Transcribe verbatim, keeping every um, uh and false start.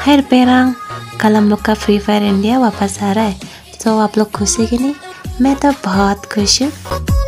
खैर पेरंग, कल हम लोग का फ्री फायर इंडिया वापस आ रहा है, तो आप लोग खुश है कि नहीं? मैं तो बहुत खुश हूँ।